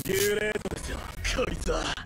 幽霊ですよこいつは。